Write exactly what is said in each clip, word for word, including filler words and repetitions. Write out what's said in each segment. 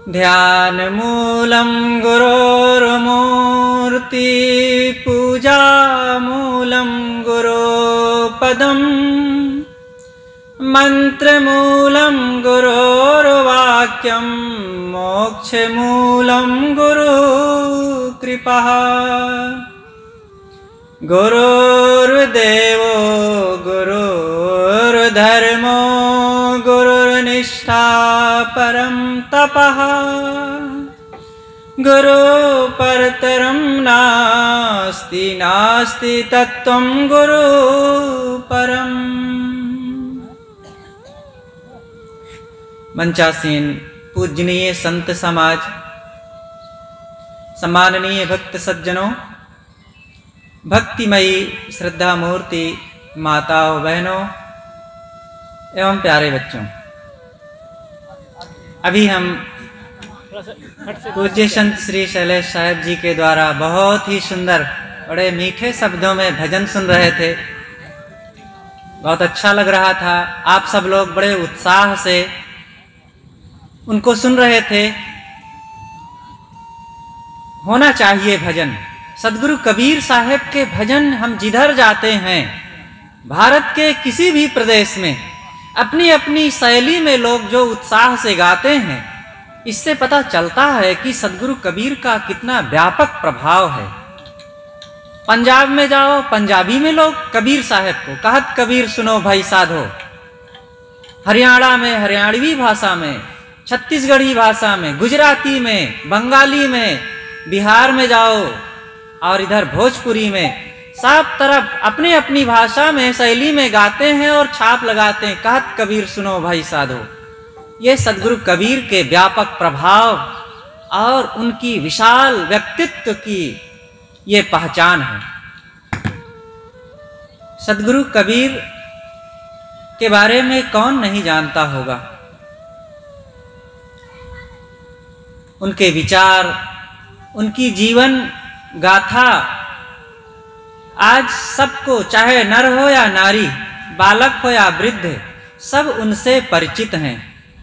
ध्यान मूलं गुरोर्मूर्ति पूजा मूलं गुरोपदम् मंत्रमूलं गुरोर्वाक्यं मोक्षमूलं गुरुकृपा गुरुर्देवो गुरुर्धर्मो गुरुर्निष्ठा परं तपः गुरु परतरं नास्ति नास्ति तत्त्वं गुरु परम्। मंचासीन पूजनीय संत समाज, सम्माननीय भक्त सज्जनों, भक्तिमयी श्रद्धा मूर्ति माताओं बहनों एवं प्यारे बच्चों, अभी हम पूज्य संत श्री शैलेश साहेब जी के द्वारा बहुत ही सुंदर बड़े मीठे शब्दों में भजन सुन रहे थे। बहुत अच्छा लग रहा था। आप सब लोग बड़े उत्साह से उनको सुन रहे थे। होना चाहिए भजन। सदगुरु कबीर साहब के भजन हम जिधर जाते हैं, भारत के किसी भी प्रदेश में अपनी अपनी शैली में लोग जो उत्साह से गाते हैं, इससे पता चलता है कि सदगुरु कबीर का कितना व्यापक प्रभाव है। पंजाब में जाओ, पंजाबी में लोग कबीर साहब को कहत कबीर सुनो भाई साधो। हरियाणा में हरियाणवी भाषा में, छत्तीसगढ़ी भाषा में, गुजराती में, बंगाली में, बिहार में जाओ और इधर भोजपुरी में, सब तरफ अपनी अपनी भाषा में शैली में गाते हैं और छाप लगाते हैं, कहत कबीर सुनो भाई साधो। ये सदगुरु कबीर के व्यापक प्रभाव और उनकी विशाल व्यक्तित्व की ये पहचान है। सदगुरु कबीर के बारे में कौन नहीं जानता होगा। उनके विचार, उनकी जीवन गाथा आज सबको, चाहे नर हो या नारी, बालक हो या वृद्ध, सब उनसे परिचित हैं।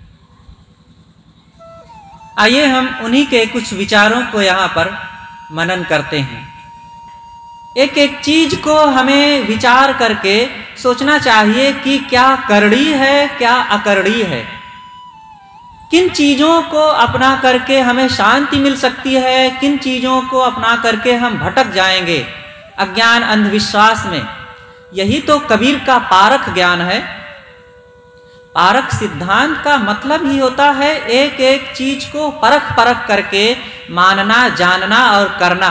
आइए हम उन्हीं के कुछ विचारों को यहाँ पर मनन करते हैं। एक एक चीज को हमें विचार करके सोचना चाहिए कि क्या करड़ी है, क्या अकरड़ी है। किन चीज़ों को अपना करके हमें शांति मिल सकती है, किन चीज़ों को अपना करके हम भटक जाएंगे अज्ञान अंधविश्वास में। यही तो कबीर का पारख ज्ञान है। पारख सिद्धांत का मतलब ही होता है एक एक चीज को परख परख करके मानना, जानना और करना।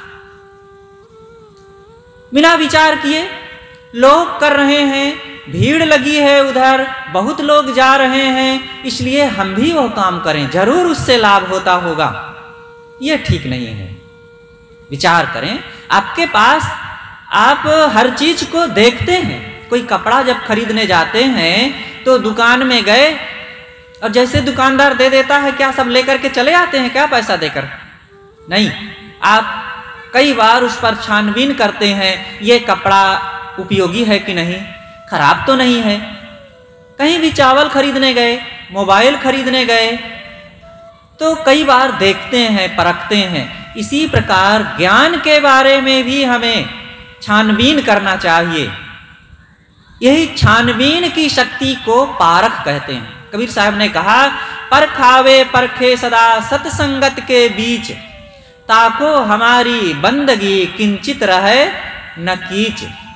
बिना विचार किए लोग कर रहे हैं, भीड़ लगी है उधर, बहुत लोग जा रहे हैं, इसलिए हम भी वो काम करें, जरूर उससे लाभ होता होगा। ये ठीक नहीं है। विचार करें। आपके पास आप हर चीज को देखते हैं। कोई कपड़ा जब खरीदने जाते हैं तो दुकान में गए और जैसे दुकानदार दे देता है, क्या सब लेकर के चले आते हैं क्या पैसा देकर? नहीं, आप कई बार उस पर छानबीन करते हैं, ये कपड़ा उपयोगी है कि नहीं, खराब तो नहीं है। कहीं भी चावल खरीदने गए, मोबाइल खरीदने गए, तो कई बार देखते हैं, परखते हैं। इसी प्रकार ज्ञान के बारे में भी हमें छानबीन करना चाहिए। यही छानबीन की शक्ति को पारख कहते हैं। कबीर साहब ने कहा, परखावे परखे सदा सत्संगत के बीच, ताको हमारी बंदगी किंचित रहे न कीच।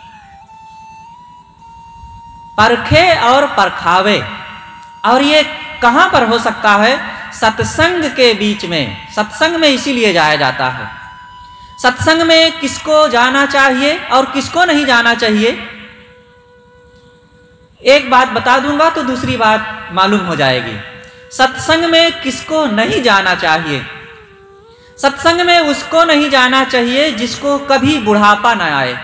परखे और परखावे, और ये कहां पर हो सकता है? सत्संग के बीच में। सत्संग में इसीलिए जाया जाता है। सत्संग में किसको जाना चाहिए और किसको नहीं जाना चाहिए? एक बात बता दूंगा तो दूसरी बात मालूम हो जाएगी। सत्संग में किसको नहीं जाना चाहिए? सत्संग में उसको नहीं जाना चाहिए जिसको कभी बुढ़ापा न आए।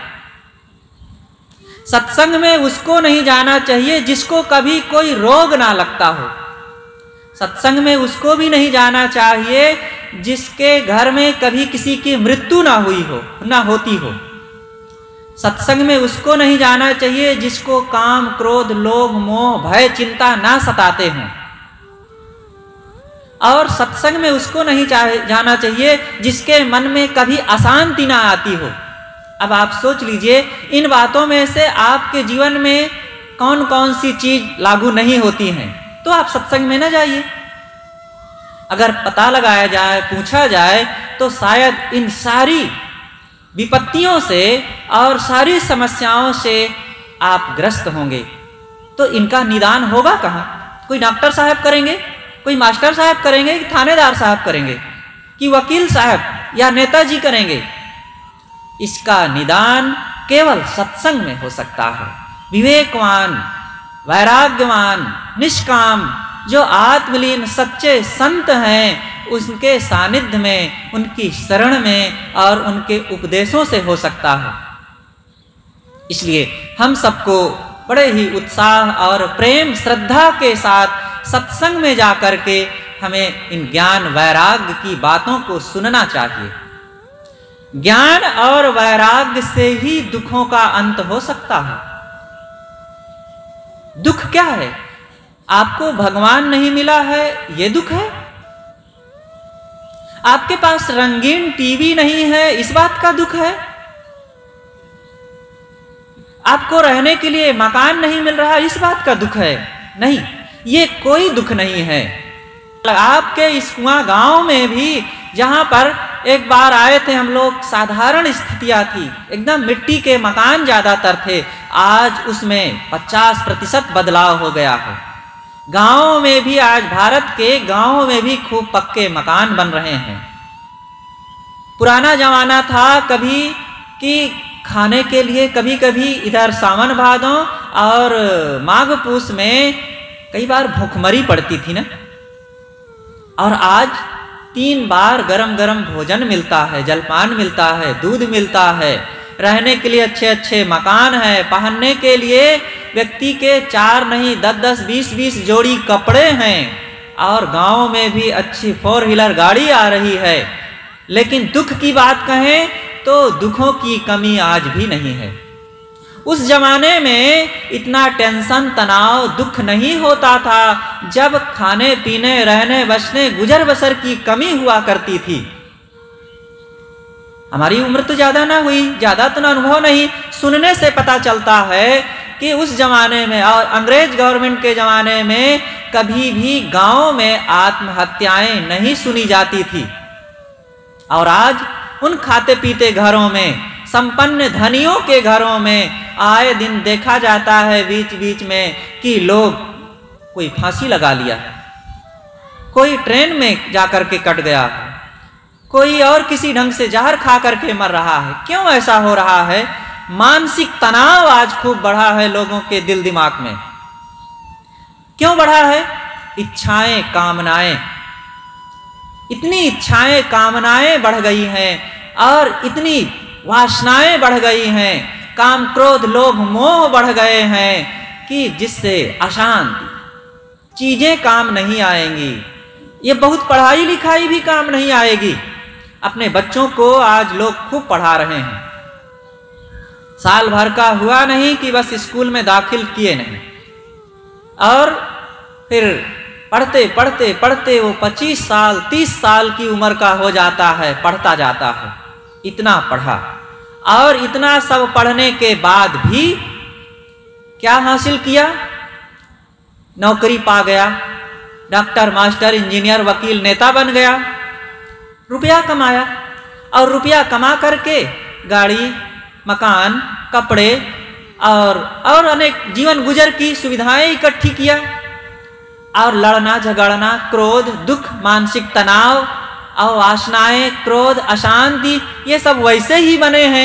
सत्संग में उसको नहीं जाना चाहिए जिसको कभी कोई रोग ना लगता हो। सत्संग में उसको भी नहीं जाना चाहिए जिसके घर में कभी किसी की मृत्यु ना हुई हो, ना होती हो। सत्संग में उसको नहीं जाना चाहिए जिसको काम, क्रोध, लोभ, मोह, भय, चिंता ना सताते हों। और सत्संग में उसको नहीं जाना चाहिए जिसके मन में कभी अशांति ना आती हो। अब आप सोच लीजिए, इन बातों में से आपके जीवन में कौन कौन सी चीज लागू नहीं होती हैं, तो आप सत्संग में ना जाइए। अगर पता लगाया जाए, पूछा जाए, तो शायद इन सारी विपत्तियों से और सारी समस्याओं से आप ग्रस्त होंगे। तो इनका निदान होगा कहाँ? कोई डॉक्टर साहब करेंगे, कोई मास्टर साहब करेंगे, कि थानेदार साहब करेंगे, कि वकील साहब या नेताजी करेंगे? इसका निदान केवल सत्संग में हो सकता है। विवेकवान, वैराग्यवान, निष्काम जो आत्मलीन सच्चे संत हैं, उनके सानिध्य में, उनकी शरण में और उनके उपदेशों से हो सकता है। इसलिए हम सबको बड़े ही उत्साह और प्रेम श्रद्धा के साथ सत्संग में जाकर के हमें इन ज्ञान वैराग्य की बातों को सुनना चाहिए। ज्ञान और वैराग्य से ही दुखों का अंत हो सकता है। दुख क्या है? आपको भगवान नहीं मिला है, यह दुख है। आपके पास रंगीन टीवी नहीं है, इस बात का दुख है। आपको रहने के लिए मकान नहीं मिल रहा, इस बात का दुख है। नहीं, ये कोई दुख नहीं है। आपके इस कुआं गांव में भी, जहां पर एक बार आए थे हम लोग, साधारण स्थितियां थी, एकदम मिट्टी के मकान ज्यादातर थे। आज उसमें पचास प्रतिशत बदलाव हो गया है। गांवों में भी, आज भारत के गांवों में भी खूब पक्के मकान बन रहे हैं। पुराना जमाना था कभी कि खाने के लिए कभी कभी इधर सावन भादों और माघ पूस में कई बार भूखमरी पड़ती थी ना। और आज तीन बार गरम गरम भोजन मिलता है, जलपान मिलता है, दूध मिलता है, रहने के लिए अच्छे अच्छे मकान है, पहनने के लिए व्यक्ति के चार नहीं दस दस बीस बीस जोड़ी कपड़े हैं, और गांव में भी अच्छी फोर व्हीलर गाड़ी आ रही है। लेकिन दुख की बात कहें तो दुखों की कमी आज भी नहीं है। उस जमाने में इतना टेंशन, तनाव, दुख नहीं होता था, जब खाने पीने, रहने बसने, गुजर बसर की कमी हुआ करती थी। हमारी उम्र तो ज्यादा ना हुई, ज्यादा तो अनुभव नहीं, सुनने से पता चलता है कि उस जमाने में और अंग्रेज गवर्नमेंट के जमाने में कभी भी गांव में आत्महत्याएं नहीं सुनी जाती थी। और आज उन खाते पीते घरों में, संपन्न धनियों के घरों में आए दिन देखा जाता है बीच बीच में कि लोग, कोई फांसी लगा लिया, कोई ट्रेन में जाकर के कट गया, कोई और किसी ढंग से जहर खा करके मर रहा है। क्यों ऐसा हो रहा है? मानसिक तनाव आज खूब बढ़ा है लोगों के दिल दिमाग में। क्यों बढ़ा है? इच्छाएं, कामनाएं, इतनी इच्छाएं, कामनाएं बढ़ गई हैं और इतनी वासनाएं बढ़ गई हैं, काम, क्रोध, लोभ, मोह बढ़ गए हैं कि जिससे अशांति, चीजें काम नहीं आएंगी। ये बहुत पढ़ाई लिखाई भी काम नहीं आएगी। अपने बच्चों को आज लोग खूब पढ़ा रहे हैं, साल भर का हुआ नहीं कि बस स्कूल में दाखिल किए नहीं, और फिर पढ़ते पढ़ते पढ़ते वो पच्चीस साल तीस साल की उम्र का हो जाता है, पढ़ता जाता है। इतना पढ़ा और इतना सब पढ़ने के बाद भी क्या हासिल किया? नौकरी पा गया, डॉक्टर, मास्टर, इंजीनियर, वकील, नेता बन गया, रुपया कमाया, और रुपया कमा करके गाड़ी, मकान, कपड़े और और अनेक जीवन गुजर की सुविधाएं इकट्ठी किया। और लड़ना, झगड़ना, क्रोध, दुख, मानसिक तनाव और वासनाएं, क्रोध, अशांति, ये सब वैसे ही बने हैं।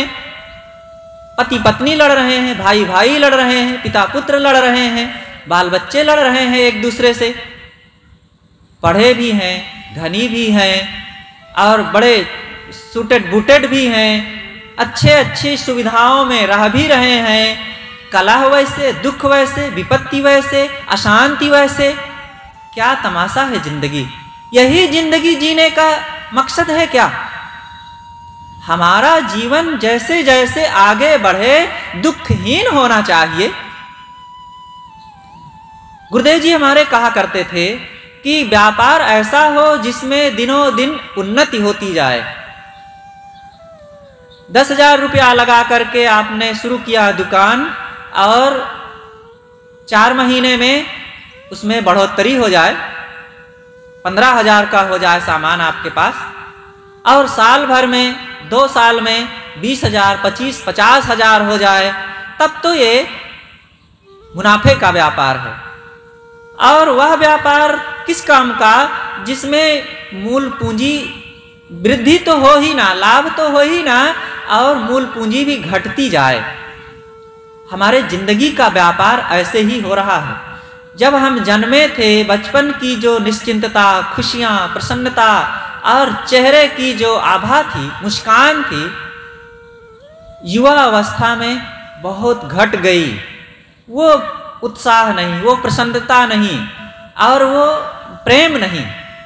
पति पत्नी लड़ रहे हैं, भाई भाई लड़ रहे हैं, पिता पुत्र लड़ रहे हैं, बाल बच्चे लड़ रहे हैं एक दूसरे से। पढ़े भी हैं, धनी भी हैं और बड़े सूटेड बूटेड भी हैं, अच्छे अच्छी सुविधाओं में रह भी रहे हैं। कलह वैसे, दुख वैसे, विपत्ति वैसे, अशांति वैसे। क्या तमाशा है जिंदगी! यही जिंदगी जीने का मकसद है क्या? हमारा जीवन जैसे जैसे आगे बढ़े दुखहीन होना चाहिए। गुरुदेव जी हमारे कहा करते थे कि व्यापार ऐसा हो जिसमें दिनों दिन उन्नति होती जाए। दस हजार रुपया लगा करके आपने शुरू किया दुकान और चार महीने में उसमें बढ़ोतरी हो जाए, पंद्रह हजार का हो जाए सामान आपके पास, और साल भर में, दो साल में बीस हजार, पच्चीस, पचास हजार हो जाए, तब तो ये मुनाफे का व्यापार है। और वह व्यापार किस काम का जिसमें मूल पूंजी वृद्धि तो हो ही ना, लाभ तो हो ही ना, और मूल पूंजी भी घटती जाए। हमारे जिंदगी का व्यापार ऐसे ही हो रहा है। जब हम जन्मे थे, बचपन की जो निश्चिंतता, खुशियां, प्रसन्नता और चेहरे की जो आभा थी, मुस्कान थी, युवा अवस्था में बहुत घट गई। वो उत्साह नहीं, वो प्रसन्नता नहीं, और वो प्रेम नहीं।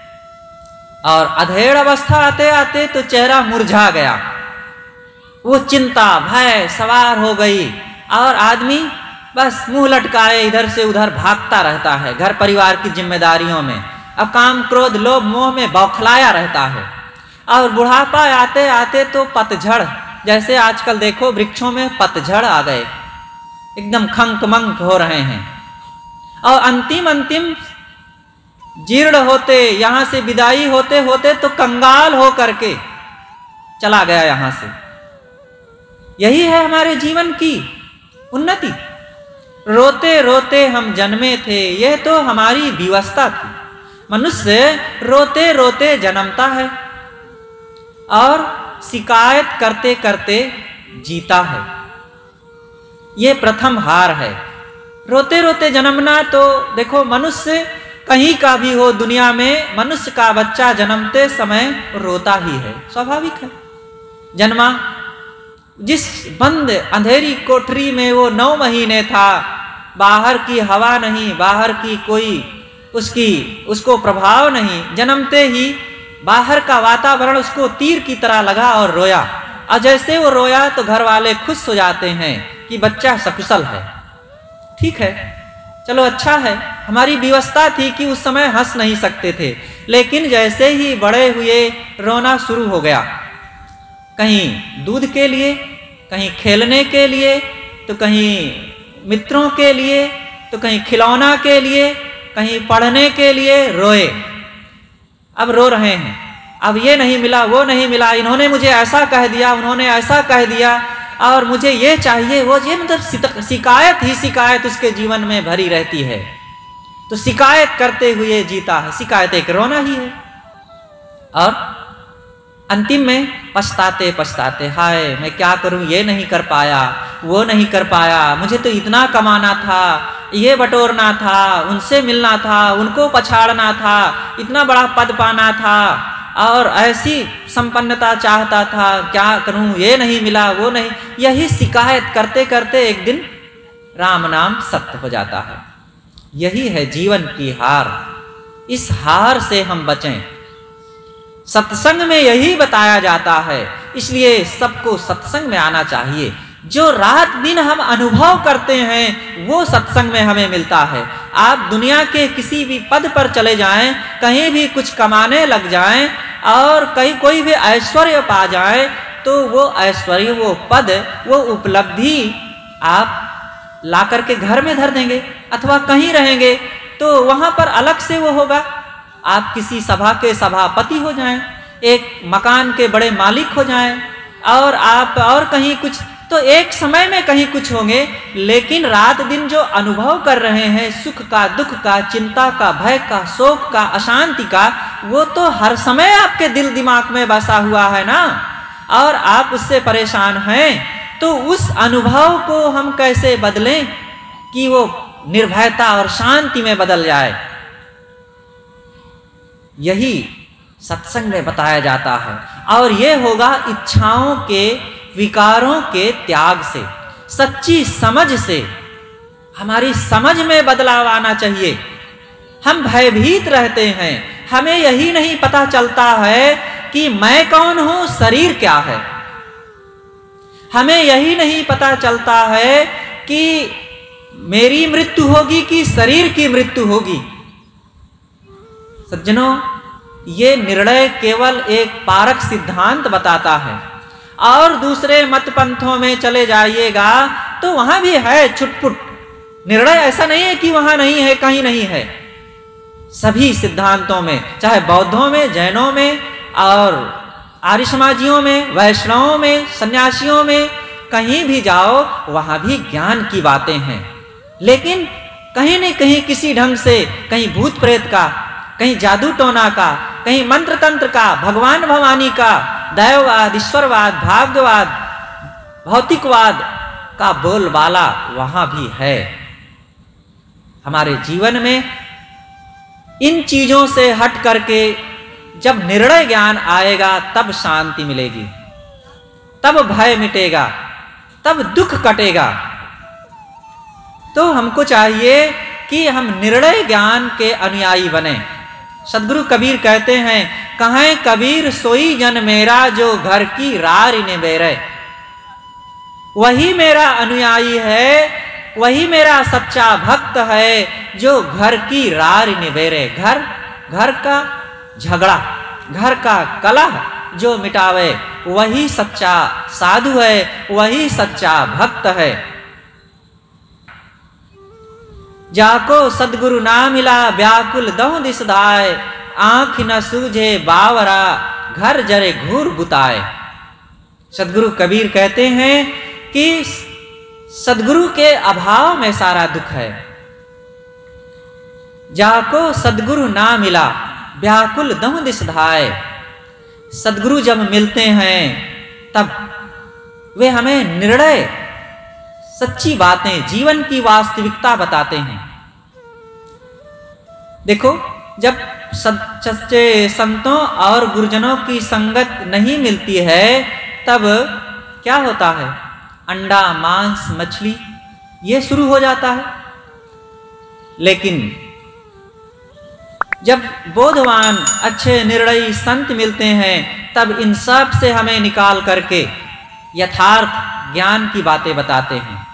और अधेड़ अवस्था आते आते तो चेहरा मुरझा गया, वो चिंता, भय सवार हो गई, और आदमी बस मुंह लटकाए इधर से उधर भागता रहता है घर परिवार की जिम्मेदारियों में। अब काम, क्रोध, लोभ, मोह में बौखलाया रहता है। और बुढ़ापा आते आते तो पतझड़, जैसे आजकल देखो वृक्षों में पतझड़ आ गए, एकदम खंक मंक हो रहे हैं। और अंतिम अंतिम जीर्ण होते, यहां से विदाई होते होते तो कंगाल हो करके चला गया यहां से। यही है हमारे जीवन की उन्नति। रोते रोते हम जन्मे थे, यह तो हमारी विवशता थी। मनुष्य रोते रोते जन्मता है और शिकायत करते करते जीता है। ये प्रथम हार है। रोते रोते जन्मना तो देखो, मनुष्य कहीं का भी हो दुनिया में, मनुष्य का बच्चा जन्मते समय रोता ही है, स्वाभाविक है। जन्मा जिस बंद अंधेरी कोठरी में वो नौ महीने था, बाहर की हवा नहीं, बाहर की कोई उसकी उसको प्रभाव नहीं, जन्मते ही बाहर का वातावरण उसको तीर की तरह लगा और रोया। और जैसे वो रोया तो घर वाले खुश हो जाते हैं कि बच्चा सकुशल है। ठीक है, चलो अच्छा है। हमारी व्यवस्था थी कि उस समय हंस नहीं सकते थे, लेकिन जैसे ही बड़े हुए रोना शुरू हो गया। कहीं दूध के लिए, कहीं खेलने के लिए, तो कहीं मित्रों के लिए, तो कहीं खिलौना के लिए, कहीं पढ़ने के लिए रोए। अब रो रहे हैं, अब ये नहीं मिला, वो नहीं मिला, इन्होंने मुझे ऐसा कह दिया, उन्होंने ऐसा कह दिया, और मुझे ये चाहिए, वो ये, मतलब शिकायत ही शिकायत उसके जीवन में भरी रहती है। तो शिकायत करते हुए जीता है। शिकायत एक रोना ही है। और अंतिम में पछताते पछताते, हाय मैं क्या करूं, ये नहीं कर पाया, वो नहीं कर पाया, मुझे तो इतना कमाना था, ये बटोरना था, उनसे मिलना था, उनको पछाड़ना था, इतना बड़ा पद पाना था, और ऐसी संपन्नता चाहता था, क्या करूं, ये नहीं मिला, वो नहीं। यही शिकायत करते करते एक दिन राम नाम सत्य हो जाता है। यही है जीवन की हार। इस हार से हम बचें। सत्संग में यही बताया जाता है, इसलिए सबको सत्संग में आना चाहिए। जो रात दिन हम अनुभव करते हैं वो सत्संग में हमें मिलता है। आप दुनिया के किसी भी पद पर चले जाएं, कहीं भी कुछ कमाने लग जाएं और कहीं कोई भी ऐश्वर्य पा जाएं, तो वो ऐश्वर्य, वो पद, वो उपलब्धि आप ला करके घर में धर देंगे, अथवा कहीं रहेंगे तो वहां पर अलग से वो होगा। आप किसी सभा के सभापति हो जाएं, एक मकान के बड़े मालिक हो जाएं, और आप और कहीं कुछ, तो एक समय में कहीं कुछ होंगे, लेकिन रात दिन जो अनुभव कर रहे हैं सुख का, दुख का, चिंता का, भय का, शोक का, अशांति का, वो तो हर समय आपके दिल दिमाग में बसा हुआ है ना, और आप उससे परेशान हैं। तो उस अनुभव को हम कैसे बदलें कि वो निर्भयता और शांति में बदल जाए। यही सत्संग में बताया जाता है। और ये होगा इच्छाओं के, विकारों के त्याग से, सच्ची समझ से। हमारी समझ में बदलाव आना चाहिए। हम भयभीत रहते हैं, हमें यही नहीं पता चलता है कि मैं कौन हूं, शरीर क्या है। हमें यही नहीं पता चलता है कि मेरी मृत्यु होगी कि शरीर की मृत्यु होगी। सज्जनों, ये निर्णय केवल एक पारक सिद्धांत बताता है, और दूसरे मत पंथों में चले जाइएगा तो वहां भी है छुटपुट निर्णय। ऐसा नहीं है कि वहां नहीं है, कहीं नहीं है। सभी सिद्धांतों में, चाहे बौद्धों में, जैनों में, और आर्य समाजियों में, वैष्णवों में, सन्यासियों में, कहीं भी जाओ वहां भी ज्ञान की बातें हैं। लेकिन कहीं न कहीं किसी ढंग से, कहीं भूत प्रेत का, कहीं जादू टोना का, कहीं मंत्र तंत्र का, भगवान भवानी का, दैववाद, ईश्वरवाद, भाग्यवाद, भौतिकवाद का बोलबाला वहां भी है। हमारे जीवन में इन चीजों से हट करके जब निर्णय ज्ञान आएगा तब शांति मिलेगी, तब भय मिटेगा, तब दुख कटेगा। तो हमको चाहिए कि हम निर्णय ज्ञान के अनुयायी बने। सदगुरु कबीर कहते हैं, कहें कबीर सोई जन मेरा जो घर की रार निबेरे। वही मेरा अनुयायी है, वही मेरा सच्चा भक्त है जो घर की रार निबेरे। घर घर का झगड़ा, घर का कलह जो मिटावे, वही सच्चा साधु है, वही सच्चा भक्त है। जाको सदगुरु ना मिला व्याकुल दहु दिस धाय, आंख न सूझे बावरा घर जरे घूर बुताए। सदगुरु कबीर कहते हैं कि सदगुरु के अभाव में सारा दुख है। जाको सदगुरु ना मिला व्याकुल दहु दिस धाय। सदगुरु जब मिलते हैं तब वे हमें निर्णय, सच्ची बातें, जीवन की वास्तविकता बताते हैं। देखो, जब सच्चे संतों और गुरुजनों की संगत नहीं मिलती है तब क्या होता है? अंडा, मांस, मछली ये शुरू हो जाता है। लेकिन जब बोधवान, अच्छे निर्णयी संत मिलते हैं तब इन सब से हमें निकाल करके यथार्थ ज्ञान की बातें बताते हैं।